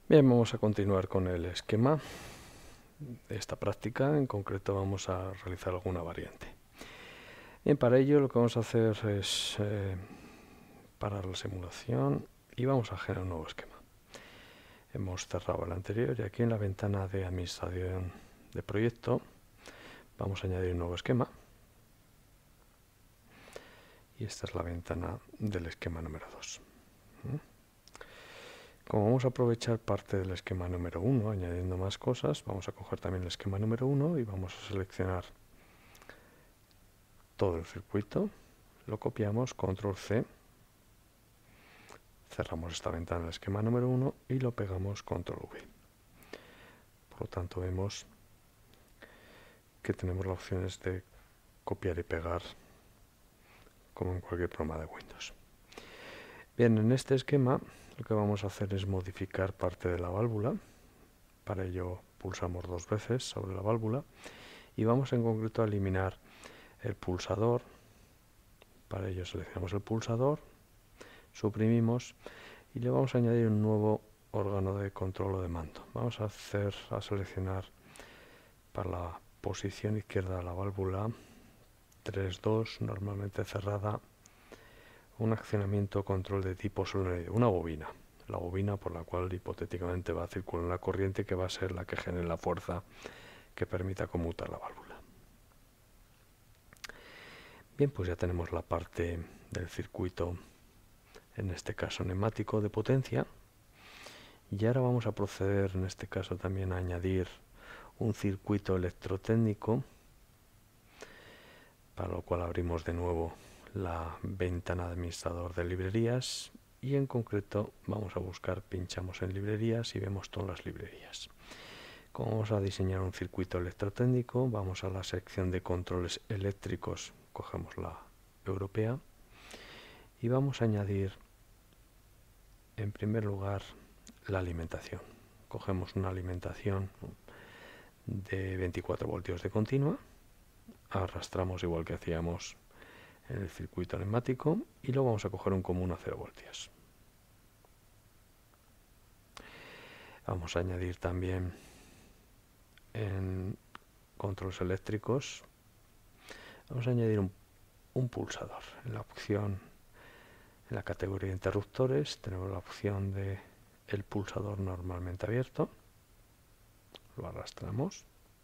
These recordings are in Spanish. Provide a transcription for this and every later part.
Bien, vamos a continuar con el esquema de esta práctica. En concreto vamos a realizar alguna variante. Bien, para ello lo que vamos a hacer es parar la simulación y vamos a generar un nuevo esquema. Hemos cerrado el anterior y aquí en la ventana de administración de proyecto vamos a añadir un nuevo esquema. Y esta es la ventana del esquema número 2. Como vamos a aprovechar parte del esquema número 1 añadiendo más cosas, vamos a coger también el esquema número 1 y vamos a seleccionar todo el circuito, lo copiamos, control C, cerramos esta ventana del esquema número 1 y lo pegamos, control V. Por lo tanto vemos que tenemos las opciones de copiar y pegar como en cualquier programa de Windows. Bien, en este esquema lo que vamos a hacer es modificar parte de la válvula. Para ello pulsamos dos veces sobre la válvula y vamos en concreto a eliminar el pulsador. Para ello seleccionamos el pulsador, suprimimos y le vamos a añadir un nuevo órgano de control o de mando. Vamos a seleccionar para la posición izquierda de la válvula 3.2, normalmente cerrada, un accionamiento control de tipo solenoide, una bobina. La bobina por la cual hipotéticamente va a circular la corriente que va a ser la que genere la fuerza que permita conmutar la válvula. Bien, pues ya tenemos la parte del circuito, en este caso neumático de potencia. Y ahora vamos a proceder en este caso también a añadir un circuito electrotécnico, para lo cual abrimos de nuevo la ventana de administrador de librerías y en concreto vamos a buscar, pinchamos en librerías y vemos todas las librerías. Como vamos a diseñar un circuito electrotécnico, vamos a la sección de controles eléctricos, cogemos la europea y vamos a añadir en primer lugar la alimentación. Cogemos una alimentación de 24 voltios de continua, arrastramos igual que hacíamos en el circuito neumático y luego vamos a coger un común a 0 voltios. Vamos a añadir también en controles eléctricos, vamos a añadir un pulsador. En la opción, en la categoría de interruptores, tenemos la opción de el pulsador normalmente abierto, lo arrastramos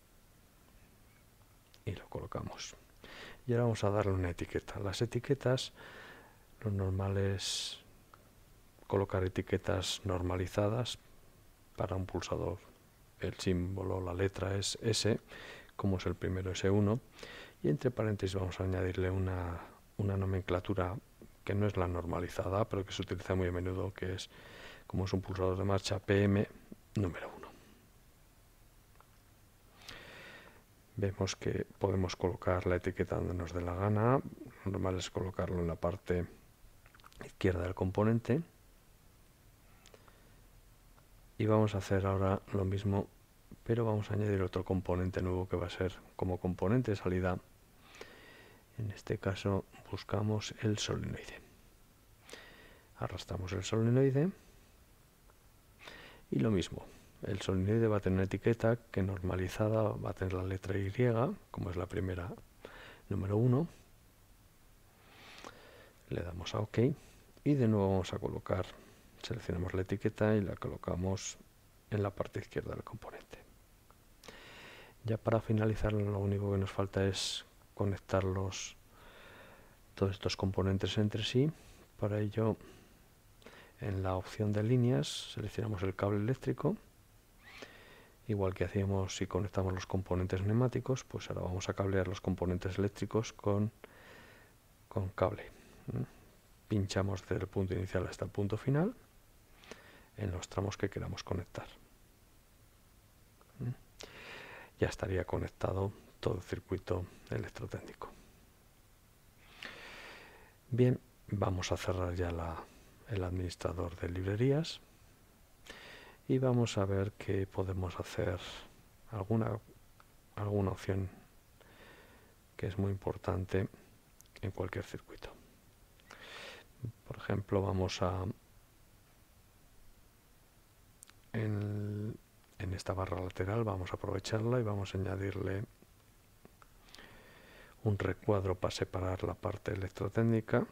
y lo colocamos. Y ahora vamos a darle una etiqueta. Las etiquetas, lo normal es colocar etiquetas normalizadas para un pulsador. El símbolo, la letra es S, como es el primero S1, y entre paréntesis vamos a añadirle una nomenclatura que no es la normalizada, pero que se utiliza muy a menudo, que es, como es un pulsador de marcha, PM número 1. Vemos que podemos colocar la etiqueta donde nos dé la gana. Lo normal es colocarlo en la parte izquierda del componente. Y vamos a hacer ahora lo mismo, pero vamos a añadir otro componente nuevo que va a ser como componente de salida. En este caso buscamos el solenoide. Arrastramos el solenoide y lo mismo. El solenoide va a tener una etiqueta que normalizada va a tener la letra Y, como es la primera, número 1. Le damos a OK y de nuevo vamos a colocar, seleccionamos la etiqueta y la colocamos en la parte izquierda del componente. Ya para finalizar, lo único que nos falta es conectar todos estos componentes entre sí. Para ello, en la opción de líneas seleccionamos el cable eléctrico, igual que hacíamos si conectamos los componentes neumáticos, pues ahora vamos a cablear los componentes eléctricos con cable. Pinchamos desde el punto inicial hasta el punto final en los tramos que queramos conectar. Ya estaría conectado todo el circuito electrotécnico. Bien, vamos a cerrar ya el administrador de librerías y vamos a ver que podemos hacer alguna opción que es muy importante en cualquier circuito. Por ejemplo, vamos a en en esta barra lateral vamos a aprovecharla y vamos a añadirle un recuadro para separar la parte electrotécnica.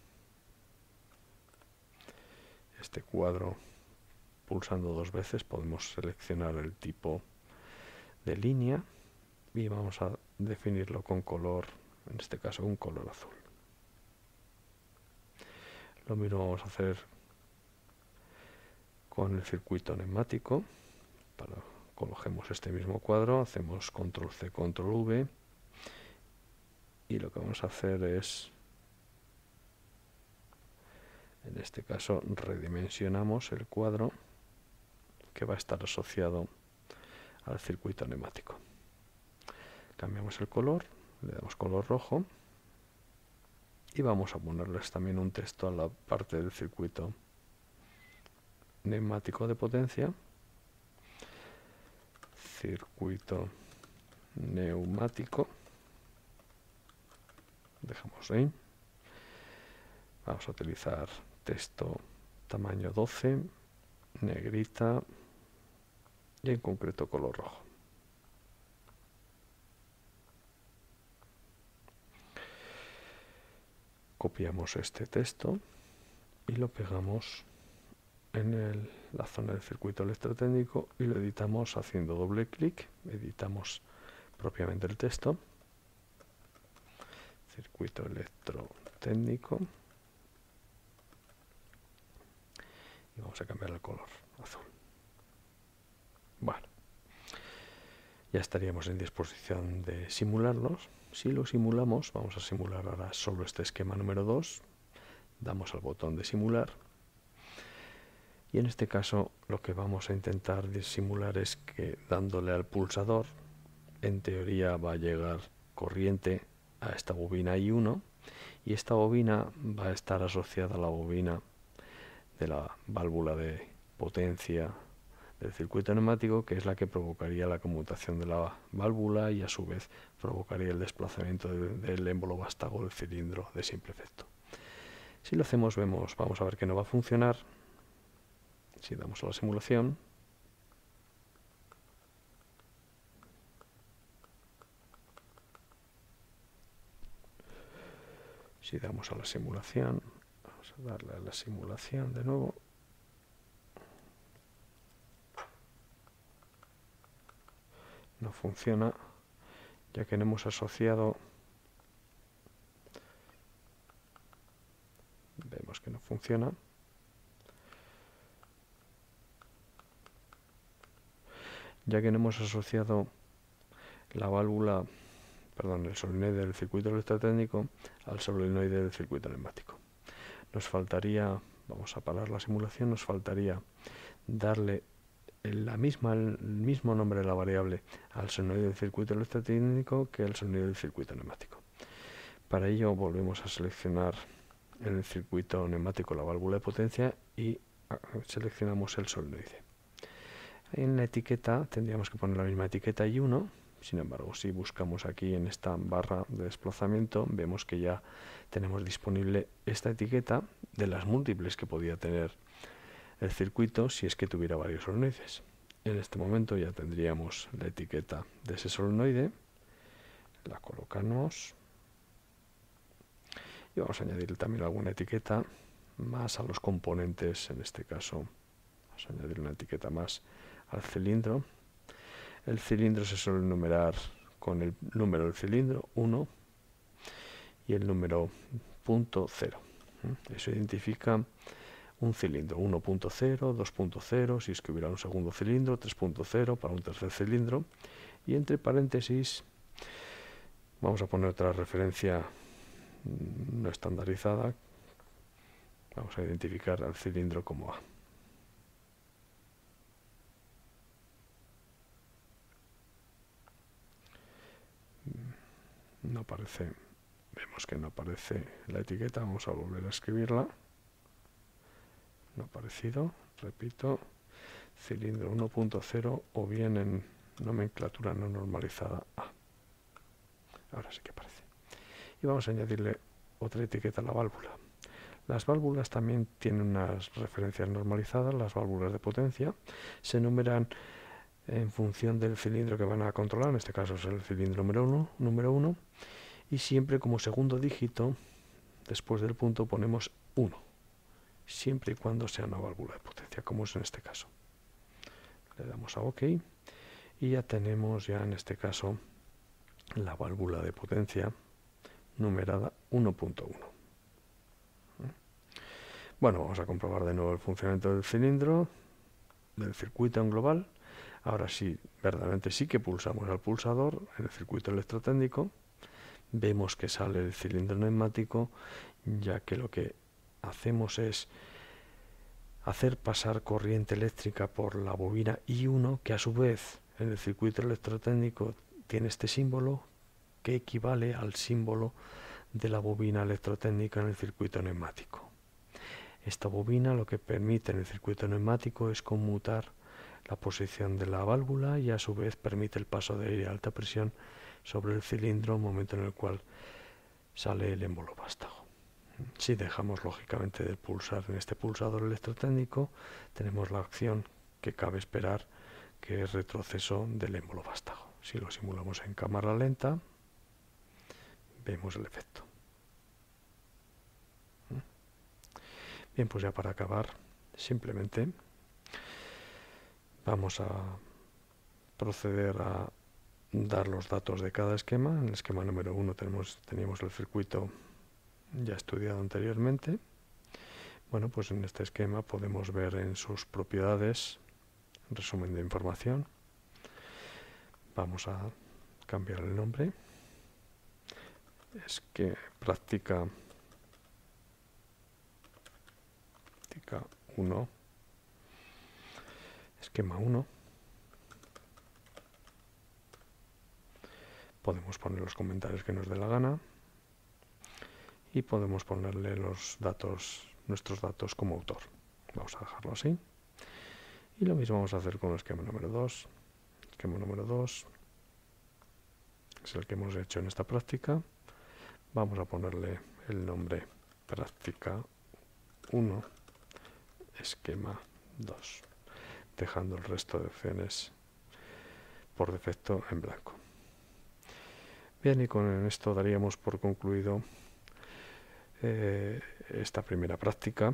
Este cuadro, pulsando 2 veces, podemos seleccionar el tipo de línea y vamos a definirlo con color, en este caso un color azul. Lo mismo vamos a hacer con el circuito neumático. Cogemos este mismo cuadro, hacemos control C, control V y lo que vamos a hacer es, en este caso, redimensionamos el cuadro que va a estar asociado al circuito neumático. Cambiamos el color, le damos color rojo y vamos a ponerles también un texto a la parte del circuito neumático de potencia. Circuito neumático, dejamos ahí. Vamos a utilizar texto tamaño 12, negrita y en concreto color rojo. Copiamos este texto y lo pegamos en la zona del circuito electrotécnico y lo editamos haciendo doble clic. Editamos propiamente el texto. Circuito electrotécnico. Y vamos a cambiar el color azul. Bueno, ya estaríamos en disposición de simularlos. Si lo simulamos, vamos a simular ahora solo este esquema número 2. Damos al botón de simular. Y en este caso lo que vamos a intentar simular es que dándole al pulsador, en teoría va a llegar corriente a esta bobina I1 y esta bobina va a estar asociada a la bobina de la válvula de potencia del circuito neumático, que es la que provocaría la conmutación de la válvula y a su vez provocaría el desplazamiento del émbolo vástago del cilindro de simple efecto. Si lo hacemos, vamos a ver que no va a funcionar. Si damos a la simulación, vamos a darle a la simulación de nuevo. No funciona, ya que no hemos asociado. Vemos que no funciona. Ya que no hemos asociado la válvula, el solenoide del circuito electrotécnico al solenoide del circuito neumático. Nos faltaría, vamos a parar la simulación, nos faltaría darle el mismo nombre de la variable al solenoide del circuito electrotécnico que al solenoide del circuito neumático. Para ello volvemos a seleccionar en el circuito neumático la válvula de potencia y seleccionamos el solenoide. En la etiqueta tendríamos que poner la misma etiqueta I1. Sin embargo, si buscamos aquí en esta barra de desplazamiento, vemos que ya tenemos disponible esta etiqueta de las múltiples que podía tener el circuito si es que tuviera varios solenoides. En este momento ya tendríamos la etiqueta de ese solenoide. La colocamos y vamos a añadir también alguna etiqueta más a los componentes. En este caso vamos a añadir una etiqueta más al cilindro. El cilindro se suele numerar con el número del cilindro 1 y el número .0. Eso identifica un cilindro 1.0, 2.0, si es que hubiera un segundo cilindro, 3.0 para un tercer cilindro, y entre paréntesis vamos a poner otra referencia no estandarizada. Vamos a identificar al cilindro como A. No aparece, vemos que no aparece la etiqueta, vamos a volver a escribirla. No ha aparecido, repito, cilindro 1.0 o bien en nomenclatura no normalizada A. Ahora sí que aparece. Y vamos a añadirle otra etiqueta a la válvula. Las válvulas también tienen unas referencias normalizadas. Las válvulas de potencia se numeran en función del cilindro que van a controlar, en este caso es el cilindro número 1, y siempre como segundo dígito, después del punto ponemos 1, siempre y cuando sea una válvula de potencia, como es en este caso. Le damos a OK y ya tenemos en este caso la válvula de potencia numerada 1.1. Bueno, vamos a comprobar de nuevo el funcionamiento del cilindro, del circuito en global. Ahora sí, verdaderamente sí que pulsamos al pulsador en el circuito electrotécnico. Vemos que sale el cilindro neumático, ya que lo que hacemos es hacer pasar corriente eléctrica por la bobina I1, que a su vez en el circuito electrotécnico tiene este símbolo que equivale al símbolo de la bobina electrotécnica en el circuito neumático. Esta bobina lo que permite en el circuito neumático es conmutar la posición de la válvula y a su vez permite el paso de aire a alta presión sobre el cilindro, momento en el cual sale el émbolo vástago. Si dejamos lógicamente de pulsar en este pulsador electrotécnico, tenemos la acción que cabe esperar, que es retroceso del émbolo vástago. Si lo simulamos en cámara lenta, vemos el efecto. Bien, pues ya para acabar, simplemente vamos a proceder a dar los datos de cada esquema. En el esquema número 1 teníamos el circuito ya estudiado anteriormente. Bueno, pues en este esquema podemos ver en sus propiedades, resumen de información. Vamos a cambiar el nombre. Es que práctica 1, esquema 1. Podemos poner los comentarios que nos dé la gana y podemos ponerle nuestros datos como autor. Vamos a dejarlo así. Y lo mismo vamos a hacer con el esquema número 2. El esquema número 2 es el que hemos hecho en esta práctica. Vamos a ponerle el nombre práctica 1, esquema 2, dejando el resto de opciones por defecto en blanco. Bien, y con esto daríamos por concluido esta primera práctica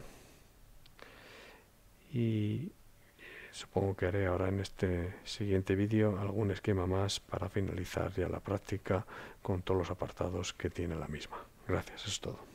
y supongo que haré ahora en este siguiente vídeo algún esquema más para finalizar ya la práctica con todos los apartados que tiene la misma. Gracias, eso es todo.